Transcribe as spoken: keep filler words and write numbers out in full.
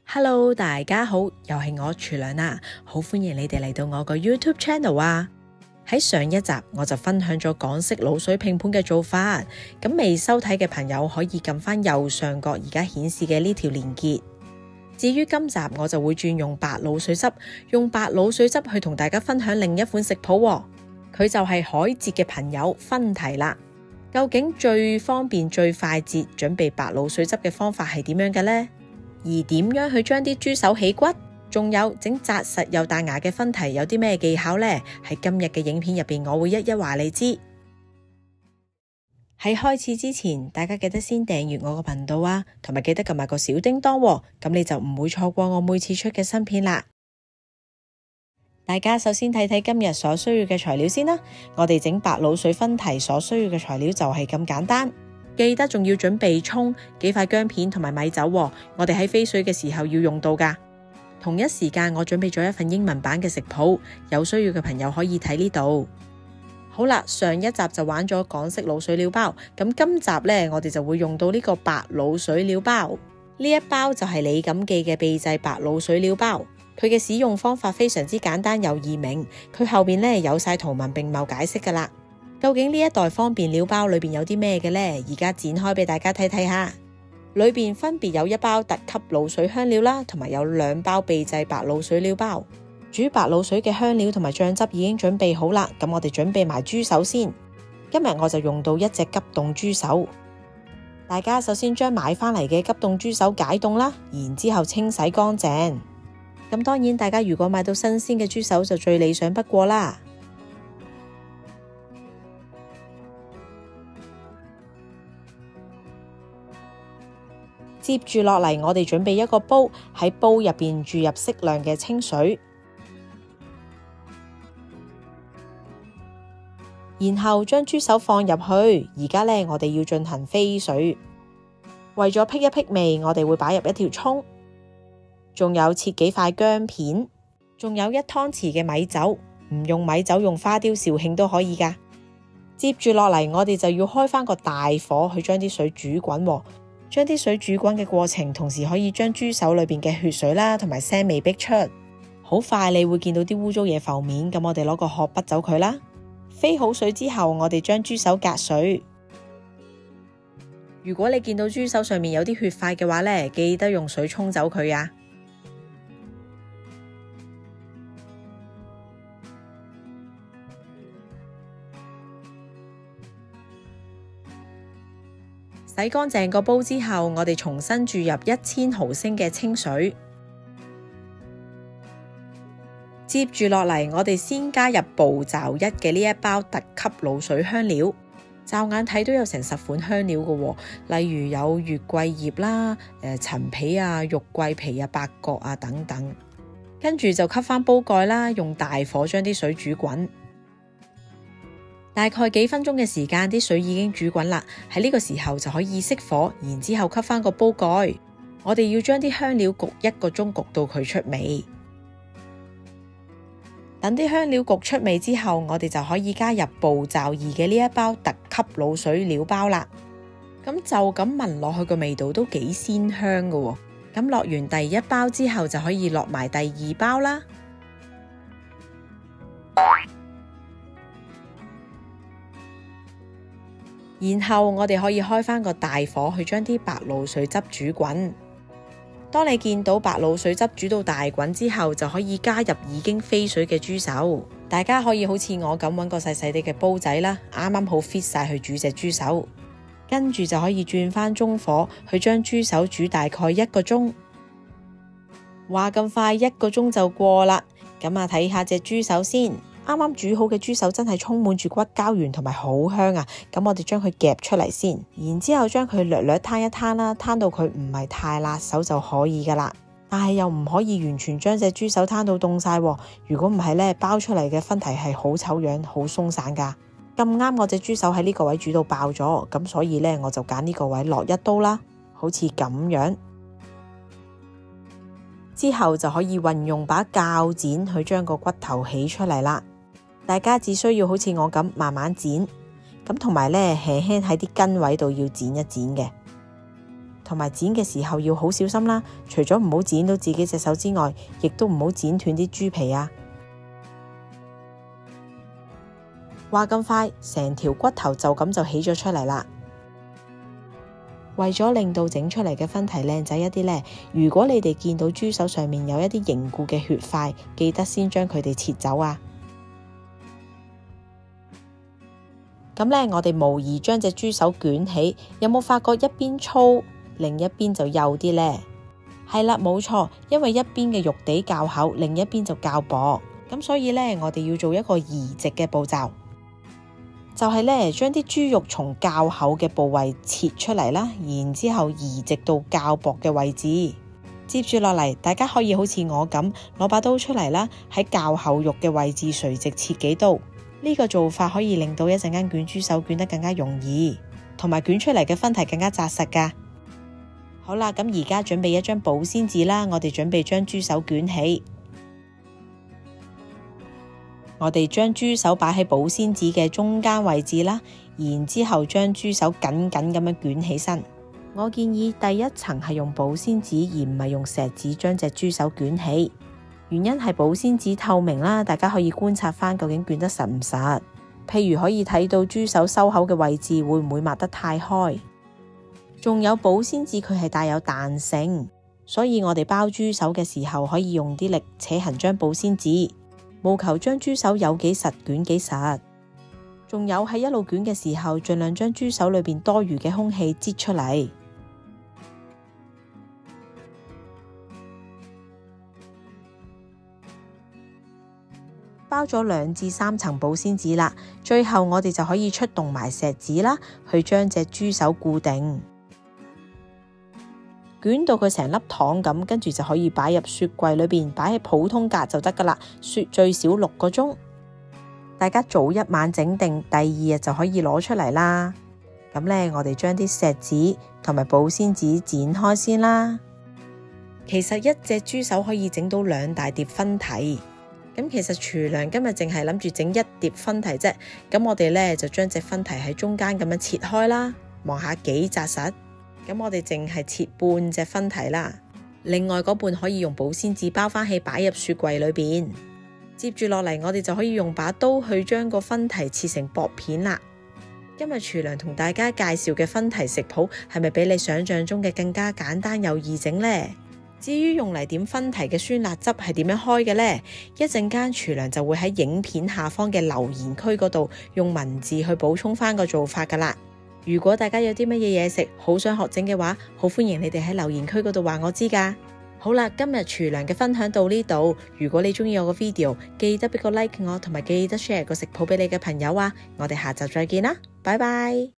Hello， 大家好，又係我廚娘啦，好歡迎你哋嚟到我個 YouTube channel 啊！喺上一集我就分享咗港式鹵水拼盤嘅做法，咁未收睇嘅朋友可以撳翻右上角而家顯示嘅呢條連結。至於今集我就會轉用白鹵水汁，用白鹵水汁去同大家分享另一款食譜喎，佢就係海蜇嘅朋友分題啦。究竟最方便最快捷準備白鹵水汁嘅方法係點樣嘅呢？而點樣去將啲豬手起骨，仲有整紮實又彈牙嘅分題有啲咩技巧呢？喺今日嘅影片入邊，我會一一話你知。喺開始之前，大家記得先訂閱我個頻道啊，同埋記得撳埋個小叮當喎，咁你就唔會錯過我每次出嘅新片啦。大家首先睇睇今日所需要嘅材料先啦。我哋整白鹵水分題所需要嘅材料就係咁簡單。記得仲要準備蔥、幾塊薑片同埋米酒喎，我哋喺飛水嘅時候要用到噶。同一時間我準備咗一份英文版嘅食譜，有需要嘅朋友可以睇呢度。好啦，上一集就玩咗港式鹵水料包，咁今集呢，我哋就會用到呢個白鹵水料包。呢一包就係李錦記嘅秘製白鹵水料包，佢嘅使用方法非常之簡單又易明，佢後邊呢有晒圖文並茂解釋噶啦。究竟呢一袋方便料包裏邊有啲咩嘅呢？而家展開俾大家睇睇下，裏邊分別有一包特級鹵水香料啦，同埋有兩包秘製白鹵水料包。煮白鹵水嘅香料同埋醬汁已經準備好啦，咁我哋準備埋豬手先。今日我就用到一隻急凍豬手，大家首先將買翻嚟嘅急凍豬手解凍啦，然之後清洗乾淨。咁當然，大家如果買到新鮮嘅豬手就最理想不過啦。接住落嚟，我哋準備一個煲，喺煲入邊注入適量嘅清水，然後將豬手放入去。而家呢，我哋要進行飛水，為咗辟一辟味，我哋會擺入一條蔥，仲有切幾塊薑片，仲有一湯匙嘅米酒，唔用米酒用花雕紹興都可以噶。接住落嚟，我哋就要開翻個大火去將啲水煮滾喎。將啲水煮滾嘅過程，同時可以將豬手裏邊嘅血水啦，同埋腥味逼出。好快你會見到啲污糟嘢浮面，咁我哋攞個殼筆走佢啦。飛好水之後，我哋將豬手隔水。如果你見到豬手上面有啲血塊嘅話呢，記得用水沖走佢啊。洗乾淨個煲之後，我哋重新注入一千毫升嘅清水。接住落嚟，我哋先加入步驟一嘅呢一包特級鹵水香料。驟眼睇都有成十款香料嘅喎，例如有月桂葉啦、誒、呃、陳皮啊、肉桂皮啊、八角啊等等。跟住就吸翻煲蓋啦，用大火將啲水煮滾。大概幾分鐘嘅時間，啲水已經煮滾啦。喺呢個時候就可以熄火，然之後吸翻個煲蓋。我哋要將啲香料焗一個鐘，焗到佢出味。等啲香料焗出味之後，我哋就可以加入步驟二嘅呢一包特級鹵水料包啦。咁就咁聞落去個味道都幾鮮香㗎喎。咁落完第一包之後，就可以落埋第二包啦。然後我哋可以開翻個大火去將啲白鹵水汁煮滾。當你見到白鹵水汁煮到大滾之後，就可以加入已經飛水嘅豬手。大家可以好似我咁揾個細細啲嘅煲仔啦，啱啱好 fit 晒去煮隻豬手。跟住就可以轉翻中火去將豬手煮大概一個鐘。話咁快一個鐘就過啦，咁啊睇下隻豬手先。啱啱煮好嘅豬手真係充滿住骨膠原同埋好香啊！咁我哋將佢夾出嚟先，然之後將佢略略攤一攤啦，攤到佢唔係太辣手就可以噶啦。但係又唔可以完全將隻豬手攤到凍晒，如果唔係呢，包出嚟嘅分題係好醜樣、好鬆散噶。咁啱我隻豬手喺呢個位煮到爆咗，咁所以呢，我就揀呢個位落一刀啦，好似咁樣。之後就可以運用把鉸剪去將個骨頭起出嚟啦。大家只需要好似我咁慢慢剪，咁同埋咧輕輕喺啲根位度要剪一剪嘅。 同埋剪嘅時候要好小心啦。除咗唔好剪到自己隻手之外，亦都唔好剪斷啲豬皮啊。話咁快，成條骨頭就咁就起咗出嚟啦。為咗令到整出嚟嘅分蹄靚仔一啲呢，如果你哋見到豬手上面有一啲凝固嘅血塊，記得先將佢哋切走啊。咁呢，我哋模擬將隻豬手捲起，有冇發覺一邊粗，另一邊就幼啲呢？係啦，冇錯，因為一邊嘅肉地較厚，另一邊就較薄。咁所以呢，我哋要做一個移植嘅步驟。就係咧，將啲豬肉從較厚嘅部位切出嚟啦，然之後移植到較薄嘅位置。接住落嚟，大家可以好似我咁攞把刀出嚟啦，喺較厚肉嘅位置垂直切幾刀。呢個做法可以令到一陣間捲豬手捲得更加容易，同埋捲出嚟嘅分蹄更加紮實噶。好啦，咁而家準備一張保鮮紙啦，我哋準備將豬手捲起。我哋將豬手擺喺保鮮紙嘅中間位置啦，然之後將豬手緊緊咁樣捲起身。我建議第一層係用保鮮紙而唔係用錫紙將隻豬手捲起，原因係保鮮紙透明啦，大家可以觀察翻究竟捲得實唔實。譬如可以睇到豬手收口嘅位置會唔會抹得太開。仲有保鮮紙佢係帶有彈性，所以我哋包豬手嘅時候可以用啲力扯痕張保鮮紙。務求將豬手有幾實捲幾實，仲有喺一路捲嘅時候，盡量將豬手裏邊多餘嘅空氣擠出嚟。包咗兩至三層保鮮紙啦，最後我哋就可以出動埋錫紙啦，去將隻豬手固定。捲到佢成粒糖咁，跟住就可以擺入雪櫃裏邊，擺喺普通格就得噶啦。雪最少六個鐘，大家早一晚整定，第二日就可以攞出嚟啦。咁呢，我哋將啲錫紙同埋保鮮紙剪開先啦。其實一隻豬手可以整到兩大碟分蹄。咁其實廚娘今日淨係諗住整一碟分蹄啫。咁我哋呢，就將隻分蹄喺中間咁樣切開啦，望下幾紮實。咁我哋淨係切半隻分蹄啦，另外嗰半可以用保鮮紙包翻起，擺入雪櫃裏邊。接住落嚟，我哋就可以用把刀去將個分蹄切成薄片啦。今日廚娘同大家介紹嘅分蹄食譜，係咪比你想象中嘅更加簡單又易整呢？至於用嚟點分蹄嘅酸辣汁係點樣開嘅呢？一陣間廚娘就會喺影片下方嘅留言區嗰度用文字去補充翻個做法噶啦。如果大家有啲乜嘢嘢食，好想學整嘅話，好歡迎你哋喺留言區嗰度話我知噶。好啦，今日廚娘嘅分享到呢度。如果你中意我個 video，記得俾個 like 我，同埋記得 share 個食譜俾你嘅朋友啊。我哋下集再見啦，拜拜。